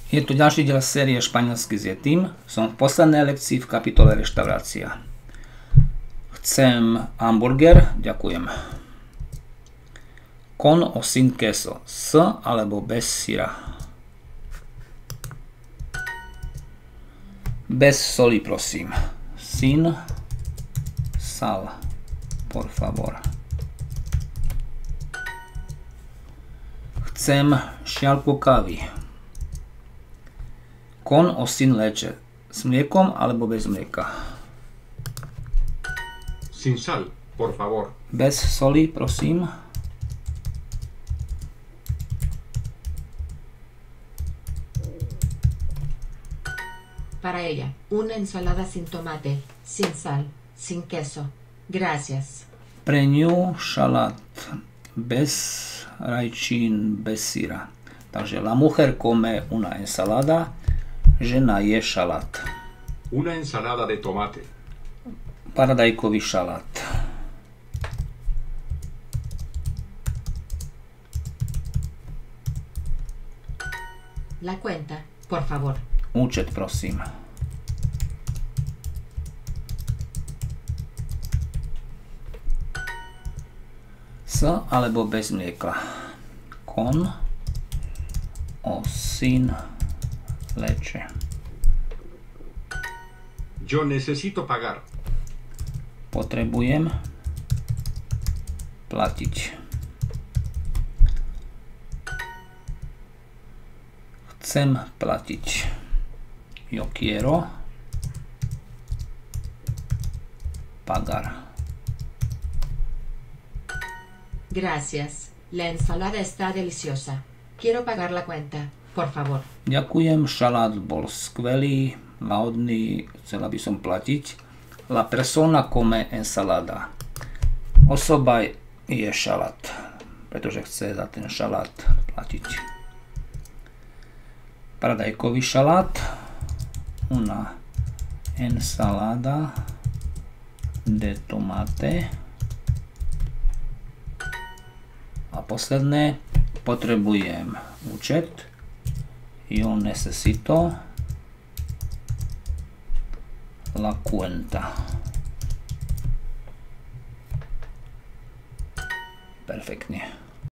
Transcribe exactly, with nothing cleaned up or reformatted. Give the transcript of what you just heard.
Je tu ďalší diel série Španielsky s Yetim. Som v poslednej lekcii v kapitole reštaurácia. Chcem hamburger, ďakujem. Con o sin queso, s alebo bez syra. Bez soli, prosím. Sin sal, por favor. Chcem šialku kávy. Con o sin leche. S mliekom alebo bez mlieka? Sin sal, por favor. Bez soli, prosím. Para ella, una ensalada sin tomate, sin sal, sin queso. Gracias. Pre ňu šalát bez rajčín, bez syra. Takže la mujer come una ensalada, žena je šalát. Una ensalada de tomate. Paradajkový šalát. La cuenta, por favor. Účet, prosím. S alebo bez mlieka. Con o sin leche. Yo necesito pagar. Potrebujem platiť. Chcem platiť. Yo quiero pagar. Gracias. La ensalada está deliciosa. Quiero pagar la cuenta, por favor. Ďakujem, šalát bol skvelý, lahodný, chcela by som platiť. La persona come ensalada. Osoba je šalát, pretože chce za ten šalát platiť. Paradajkový šalát. Una ensalada de tomate. A posledné, potrebujem účet. Yo necesito la cuenta. Perfektne.